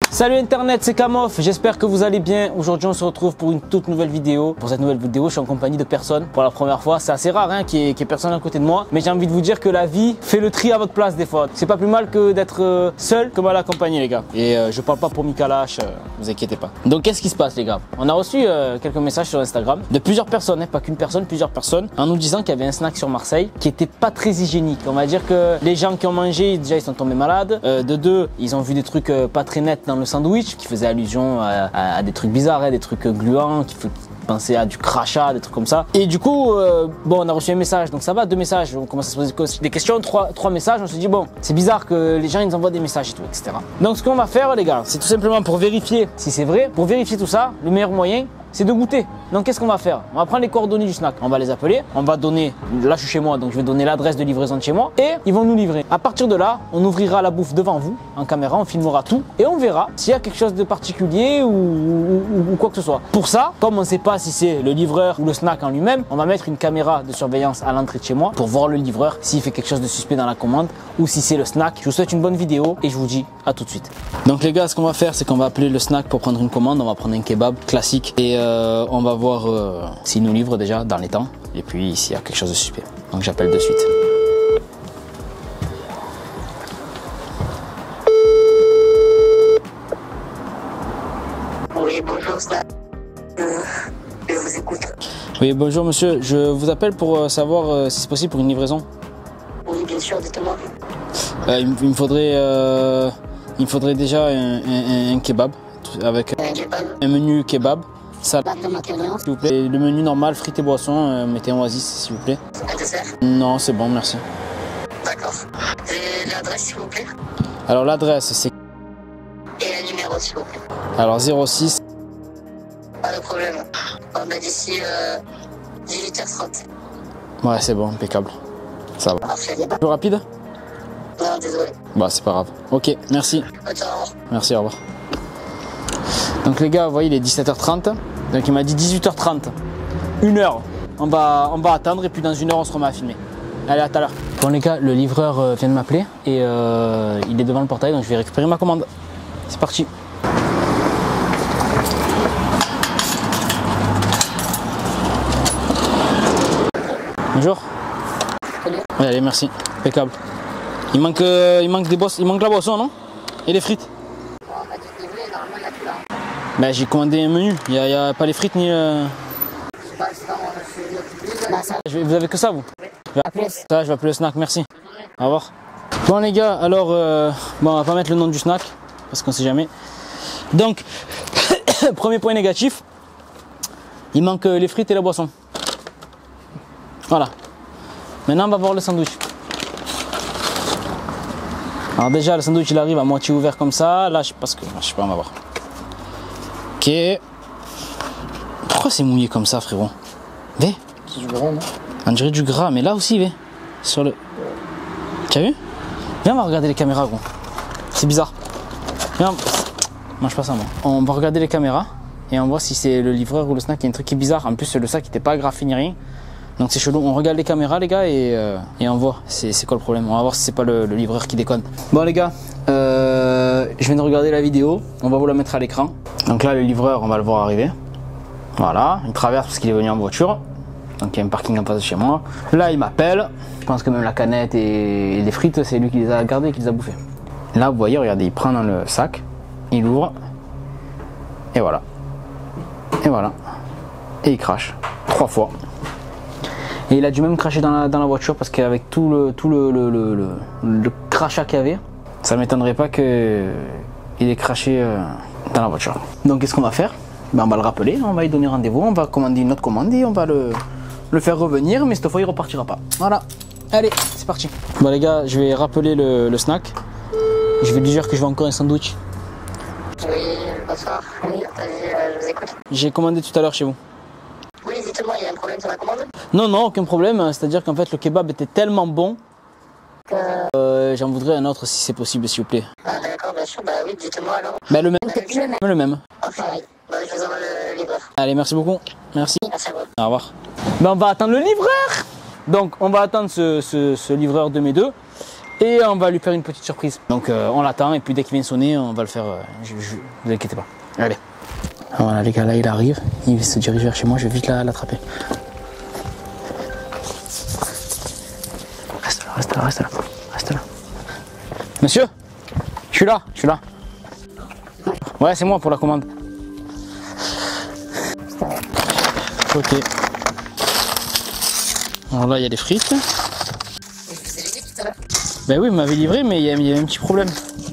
Salut internet, c'est Kamof, j'espère que vous allez bien. Aujourd'hui on se retrouve pour une toute nouvelle vidéo. Pour cette nouvelle vidéo, je suis en compagnie de personne pour la première fois. C'est assez rare qu'il y ait personne à côté de moi. Mais j'ai envie de vous dire que la vie fait le tri à votre place des fois. C'est pas plus mal que d'être seul que mal accompagné les gars. Et je parle pas pour Mikalash, vous inquiétez pas. Donc qu'est-ce qui se passe les gars? On a reçu quelques messages sur Instagram de plusieurs personnes, pas qu'une personne, plusieurs personnes, en nous disant qu'il y avait un snack sur Marseille qui était pas très hygiénique. On va dire que les gens qui ont mangé, déjà ils sont tombés malades. De deux, ils ont vu des trucs pas très nets dans le sandwich qui faisait allusion à des trucs bizarres, des trucs gluants, qui penser à du crachat, des trucs comme ça. Et du coup, bon, on a reçu un message, donc ça va, 2 messages. On commence à se poser des questions, 3 messages. On se dit, bon, c'est bizarre que les gens ils nous envoient des messages et tout, etc. Donc ce qu'on va faire, les gars, c'est tout simplement pour vérifier si c'est vrai. Pour vérifier tout ça, le meilleur moyen, c'est de goûter. Donc qu'est-ce qu'on va faire? On va prendre les coordonnées du snack, on va les appeler, on va donner, là je suis chez moi, donc je vais donner l'adresse de livraison de chez moi et ils vont nous livrer. À partir de là, on ouvrira la bouffe devant vous, en caméra, on filmera tout et on verra s'il y a quelque chose de particulier ou quoi que ce soit. Pour ça, comme on ne sait pas si c'est le livreur ou le snack en lui-même, on va mettre une caméra de surveillance à l'entrée de chez moi pour voir le livreur s'il fait quelque chose de suspect dans la commande ou si c'est le snack. Je vous souhaite une bonne vidéo et je vous dis à tout de suite. Donc les gars, ce qu'on va faire, c'est qu'on va appeler le snack pour prendre une commande. On va prendre un kebab classique et on va voir s'il nous livre déjà dans les temps et puis s'il y a quelque chose de suspect. Donc j'appelle de suite. Oui, bonjour, je vous écoute. Oui, bonjour monsieur, je vous appelle pour savoir si c'est possible pour une livraison. Oui, bien sûr, dites-moi. Il me faudrait déjà un kebab avec un menu kebab. Ça, s'il vous plaît. Le menu normal, frites et boissons, mettez un oasis s'il vous plaît. Un dessert? Non, c'est bon, merci. D'accord. Et l'adresse, s'il vous plaît? Alors l'adresse, c'est... Et le numéro, s'il vous plaît? Alors 06... Pas de problème. On va d'ici 18h30. Ouais, c'est bon, impeccable. Ça va. Parfait. Plus rapide? Non, désolé. Bah, c'est pas grave. Ok, merci. Ciao. Merci, au revoir. Donc les gars, vous voyez, il est 17h30. Donc il m'a dit 18h30. 1 heure. On va attendre et puis dans 1 heure, on se remet à filmer. Allez, à tout à l'heure. Bon les gars, le livreur vient de m'appeler et il est devant le portail, donc je vais récupérer ma commande. C'est parti. Bonjour. Salut. Oui, allez, merci. Impeccable. Il manque la boisson, non? Et les frites. On va te livrer, normalement, il y a tout là. Ben, j'ai commandé un menu. Il n'y a pas les frites ni... Je sais pas, sinon, là, ça. Vous avez que ça, vous? Appelez. Ça, je vais appeler le snack, merci. Au revoir. Bon les gars, alors, bon, on va pas mettre le nom du snack, parce qu'on sait jamais. Donc, premier point négatif, il manque les frites et la boisson. Voilà. Maintenant, on va voir le sandwich. Alors déjà, le sandwich, il arrive à moitié ouvert comme ça. Là, je sais pas, on va voir. Ok. Pourquoi c'est mouillé comme ça, frérot? Vé? C'est du gras, non? On dirait du gras, mais là aussi, Vé. Sur le... Tu as vu? Viens, on va regarder les caméras, gros. C'est bizarre. Viens, mange pas ça, moi. On va regarder les caméras et on voit si c'est le livreur ou le snack. Il y a un truc qui est bizarre. En plus, le sac n'était pas graffiné ni rien. Donc c'est chelou. On regarde les caméras, les gars, et on voit c'est quoi le problème. On va voir si c'est pas le livreur qui déconne. Bon, les gars, je viens de regarder la vidéo. On va vous la mettre à l'écran. Donc là, le livreur, on va le voir arriver. Voilà, il traverse parce qu'il est venu en voiture. Donc il y a un parking en face de chez moi. Là, il m'appelle. Je pense que même la canette et les frites, c'est lui qui les a gardées et qui les a bouffées. Là, vous voyez, regardez, il prend dans le sac, il ouvre, et voilà. Et voilà. Et il crache 3 fois. Et il a dû même cracher dans la voiture parce qu'avec tout le crachat qu'il y avait, ça m'étonnerait pas qu'il ait craché dans la voiture. Donc qu'est-ce qu'on va faire? Ben, on va le rappeler, on va lui donner rendez-vous, on va commander une autre commande et on va le faire revenir, mais cette fois il repartira pas. Voilà, allez, c'est parti. Bon les gars, je vais rappeler le snack. Je vais lui dire que je veux encore un sandwich. Oui, bonsoir. Oui, vas-y, je vous écoute. J'ai commandé tout à l'heure chez vous. Oui, dites-moi, il y a un problème sur la commande? Non, non, aucun problème. C'est-à-dire qu'en fait le kebab était tellement bon que j'en voudrais un autre si c'est possible, s'il vous plaît. Ah d'accord, bien sûr, bah oui, dites-moi alors. Ben, le même. Le même. Enfin, oui. Bah, je vous envoie le livreur. Allez, merci beaucoup. Merci. Merci à vous. Au revoir. Ben, on va attendre le livreur. Donc, on va attendre ce livreur de mes deux. et on va lui faire une petite surprise. Donc on l'attend et puis dès qu'il vient sonner, on va le faire. Ne vous inquiétez pas. Allez. Voilà les gars, là il arrive, il se dirige vers chez moi, je vais vite l'attraper. Reste là. Monsieur, je suis là. Ouais, c'est moi pour la commande. Ok. Alors là, il y a des frites. Ben oui, vous m'avez livré, mais il y a un petit problème.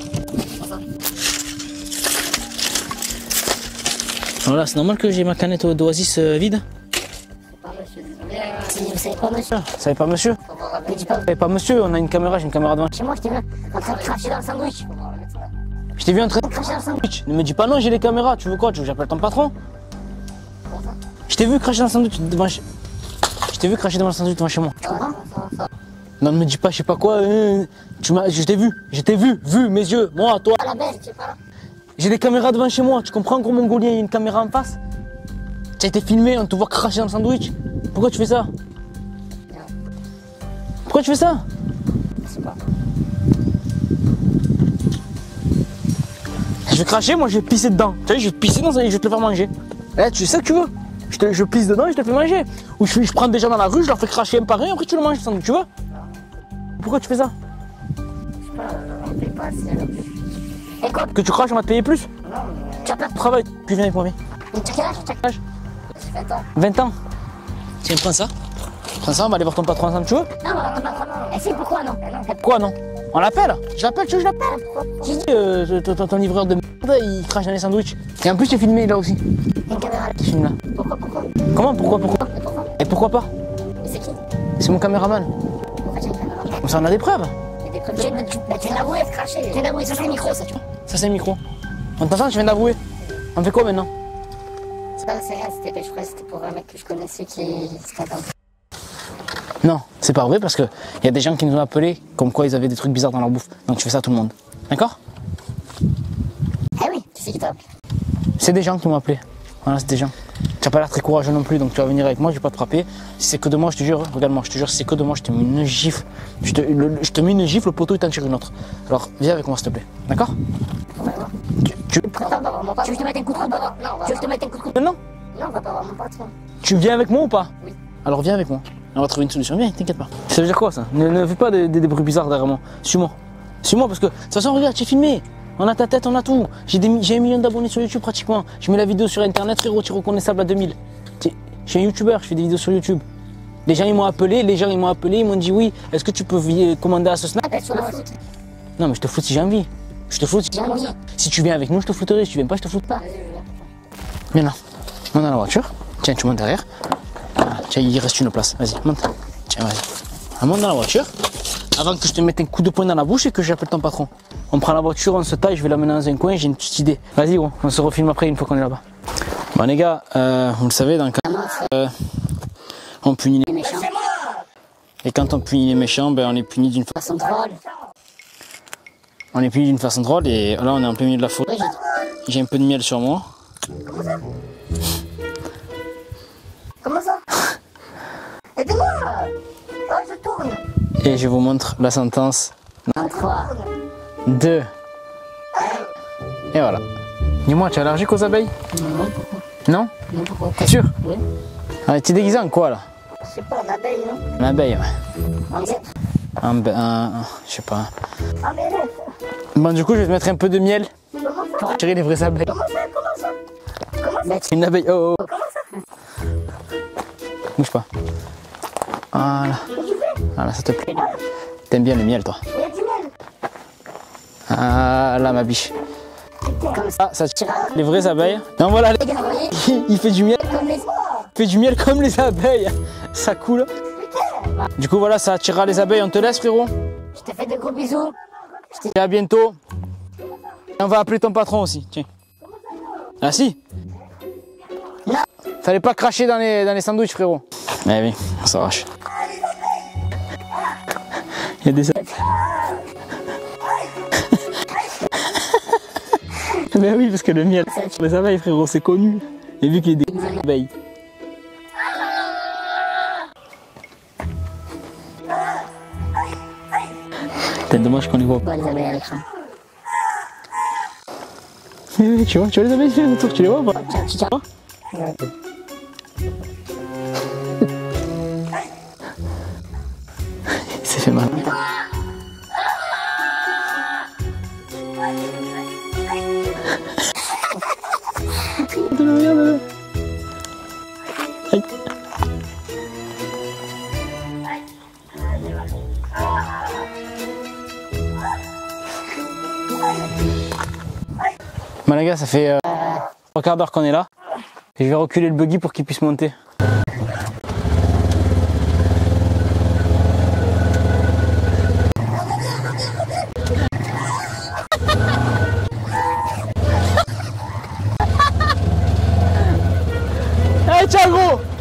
Alors là, c'est normal que j'ai ma canette d'Oasis vide. Vous savez pas, monsieur? Vous savez pas, monsieur? Me dis pas. Vous savez pas, monsieur, on a une caméra, j'ai une caméra devant. Chez moi, je t'ai vu en train de cracher dans le sandwich. Je t'ai vu en train de Cracher dans le sandwich. Ne me dis pas non, j'ai les caméras, tu veux quoi? Tu veux que j'appelle ton patron? Je t'ai vu cracher dans le sandwich devant chez... Je t'ai vu cracher devant le sandwich devant chez moi. Non, ne me dis pas, je sais pas quoi. Je t'ai vu, mes yeux, moi, toi. À la baisse, je sais pas. J'ai des caméras devant chez moi, tu comprends, gros mongolien, il y a une caméra en face. Tu as été filmé, on te voit cracher dans le sandwich. Pourquoi tu fais ça? Pourquoi tu fais ça? Je sais pas. Je vais cracher, moi je vais pisser dedans. Tu sais, je vais pisser dans ça et je vais te le faire manger. Eh, tu sais ce que tu veux? Je pisse dedans et je te le fais manger. Ou je prends des gens dans la rue, je leur fais cracher un par un, après tu le manges, le sandwich, tu veux? Pourquoi tu fais ça? Je sais pas, on paye pas assez alors. Et quoi? Que tu craches, on va te payer plus? Tu as pas de Travaille, puis viens avec moi, viens. quel âge? Quel âge? J'ai 20 ans. 20 ans. Tiens, prends ça. Prends ça, on va aller voir ton patron ensemble, tu veux? Non, on va pas trop. Et si, pourquoi non? Pourquoi non? On l'appelle? Je l'appelle, tu veux que je l'appelle? J'ai dit Ton livreur de merde, il crache dans les sandwichs. Et en plus, tu es filmé là aussi. une caméra. Tu filmes là. Pourquoi? Comment? Pourquoi? Et pourquoi pas? Mais c'est qui? C'est mon caméraman. Pourquoi tu as une caméra? Comme ça, on a des preuves. Il y a des preuves. Tu viens d'avouer, cracher. Tu viens d'avouer, ça c'est le micro, ça, tu vois. Ça, c'est le micro. On t'entend, tu viens d'avouer. On fait quoi maintenant? C'est pas, c'est rien, je crois que c'était pour un mec que je connaissais qui se attend. Non, c'est pas vrai parce qu'il y a des gens qui nous ont appelés comme quoi ils avaient des trucs bizarres dans leur bouffe. Donc tu fais ça à tout le monde. D'accord? Eh oui, tu sais qui t'a appelé. C'est des gens qui m'ont appelé. Voilà, c'est des gens. Tu n'as pas l'air très courageux non plus, donc tu vas venir avec moi, je vais pas te frapper. Si c'est que de moi, je te jure, regarde-moi, je te jure, si c'est que de moi, je te mets une gifle. Je te mets une gifle, le poteau, il t'en tire une autre. Alors, viens avec moi, s'il te plaît. D'accord? Tu Tu veux que je te mette un coup de coude? Non, tu veux que je te mette un coup de coude? Non? Non, on va pas voir mon patron. Tu viens avec moi ou pas? Oui. Alors viens avec moi. On va trouver une solution. Viens, t'inquiète pas. Ça veut dire quoi ça? Ne fais pas des bruits bizarres derrière moi. Suis-moi. Suis-moi parce que de toute façon, regarde, j'ai filmé. On a ta tête, on a tout. J'ai 1 million d'abonnés sur YouTube pratiquement. Je mets la vidéo sur internet, frérot, tu es reconnaissable à 2000. Je suis un youtubeur, je fais des vidéos sur YouTube. Les gens ils m'ont appelé, ils m'ont dit oui, est-ce que tu peux commander à ce snack? Appelle sur le foot. Non mais je te foute si j'ai envie. Je te foute. J'ai envie. Si tu viens avec nous, je te fouterai. Si tu viens pas, je te foute pas. Pas. Viens là. Monte dans la voiture. Tiens, tu montes derrière. Voilà. Tiens, il reste une place. Vas-y, monte. Tiens, vas-y. Ah, monte dans la voiture. Avant que je te mette un coup de poing dans la bouche et que j'appelle ton patron. On prend la voiture, on se taille, je vais l'amener dans un coin, j'ai une petite idée. Vas-y, gros, on se refilme après une fois qu'on est là-bas. Bon, les gars, vous le savez, dans le cas, on punit les Méchant. Et quand on punit les méchants, ben, on est puni d'une Façon drôle. On est puni d'une façon drôle et là, on est en plein milieu de la forêt. Oui, J'ai un peu de miel sur moi. comment ça? Aide-moi. Oh, je tourne. Et je vous montre la sentence. 3. 2. Et voilà. Dis-moi, tu es allergique aux abeilles? Non, Non? non, pourquoi? T'es sûr? Oui. Ah, t'es déguisé en quoi là? Je sais pas, l'abeille, non? Une abeille, ouais. On dirait. Je sais pas. Ah, mais non. Bon, du coup, je vais te mettre un peu de miel pour tirer les vraies abeilles. Comment ça? Une abeille, oh, oh. Bouge pas. Voilà. Voilà, ça te plaît. T'aimes bien le miel, toi? Il y a du miel. Ah, là, ma biche. Comme ça. Ah, ça tire les vraies abeilles. Non, voilà, Les gars, vous voyez? il fait du miel. Comme les. Il fait du miel comme les abeilles. Ça coule. Du coup, voilà, ça attirera les abeilles. On te laisse, frérot. Je te fais de gros bisous. Et à bientôt. Et on va appeler ton patron aussi. Tiens. Ah, si. Non. Fallait pas cracher dans les sandwichs, frérot. Eh oui, on s'arrache. Il y a des abeilles. Ben oui, parce que le miel, les abeilles, frérot, c'est connu. Et vu qu'il y a des abeilles. Putain, dommage qu'on les voit On pas. voit les abeilles à l'écran. Oui, tu vois les abeilles qui viennent autour, tu les vois ou pas? Tu tiens. Ouais. Il s'est fait mal. Regarde-le. Aïe. Malaga, ça fait 3 quarts d'heure qu'on est là. Et je vais reculer le buggy pour qu'il puisse monter. Hey, ciao gros!